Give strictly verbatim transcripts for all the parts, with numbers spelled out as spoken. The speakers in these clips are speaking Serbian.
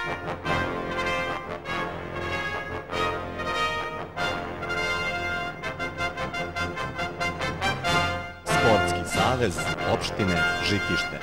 Sportski savez opštine Žitište.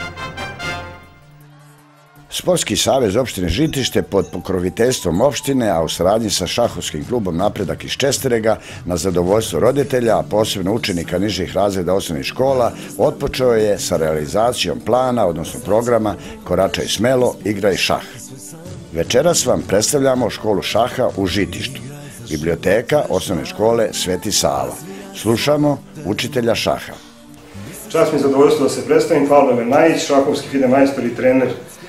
Sportski savez opštine Žitište pod pokroviteljstvom opštine, a u saradnji sa šahovskim klubom Napredak iz Česterega, na zadovoljstvo roditelja, a posebno učenika nižih razreda osnovnih škola, otpočeo je sa realizacijom plana, odnosno programa Koračaj smelo, igraj šah. Večeras vam predstavljamo školu šaha u Žitištu, biblioteka osnovne škole Sveti Sava. Slušamo učitelja šaha. Čast mi je zadovoljstvo da se predstavim, Pavle Vernajić, šahovski fide majstor i trener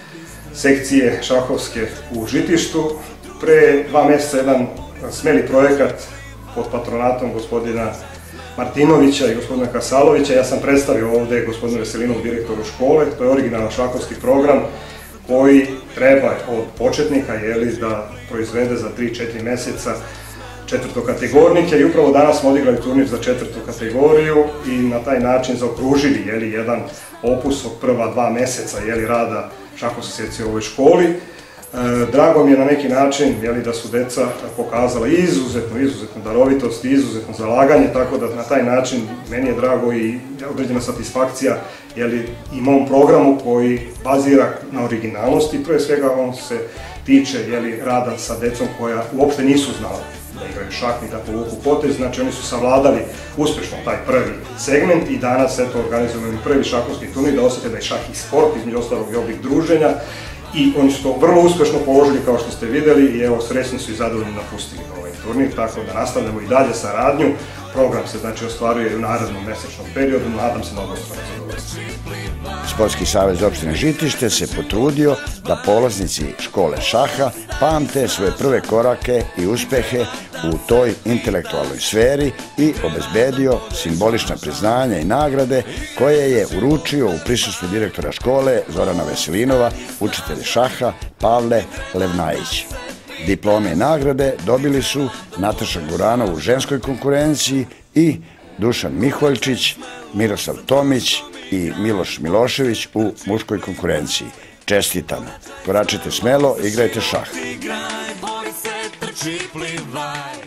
sekcije šahovske u Žitištu. Pre dva mjeseca jedan smeli projekat pod patronatom gospodina Martinovića i gospodina Kasalovića. Ja sam predstavio ovdje gospodinu Veselinovu, direktoru škole. To je originalan šahovski program koji treba od početnika da proizvede za tri do četiri mjeseca četvrtokategornike i upravo danas smo odigrali turnir za četvrtu kategoriju i na taj način zaokružili jedan opus od prva dva mjeseca rada šahovske sekcije u ovoj školi. Drago mi je na neki način da su deca pokazala izuzetno, izuzetno darovitost i izuzetno zalaganje, tako da na taj način meni je drago i određena satisfakcija i mom programu koji bazira na originalnosti. Prije svega on se tiče rada sa decom koja uopšte nisu znala da igraju šah ni da povuku potez, znači oni su savladali uspješno taj prvi segment i danas organizujemo prvi šahovski turnir da osjete da je šah i sport, između ostalog i oblik druženja, i oni su to vrlo uspješno položili kao što ste vidjeli i evo srećni su i zadovoljni napustili ovaj turnir, tako da nastavljamo i dalje saradnju. Program se znači ostvaruje u narednom mesečnom periodu, nadam se na obostrano zadovoljstvo. Sportski savez opštine Žitište se potrudio da polaznici škole šaha pamte svoje prve korake i uspehe u toj intelektualnoj sferi i obezbedio simbolična priznanja i nagrade koje je uručio u prisustvu direktora škole Zorana Veselinova, učitelja šaha Pavle Levnajić. Diplome i nagrade dobili su Nataša Guranov u ženskoj konkurenciji i Dušan Miholjčić, Miroslav Tomić i Miloš Milošević u muškoj konkurenciji. Čestitamo! Koračite smelo, igrajte šah!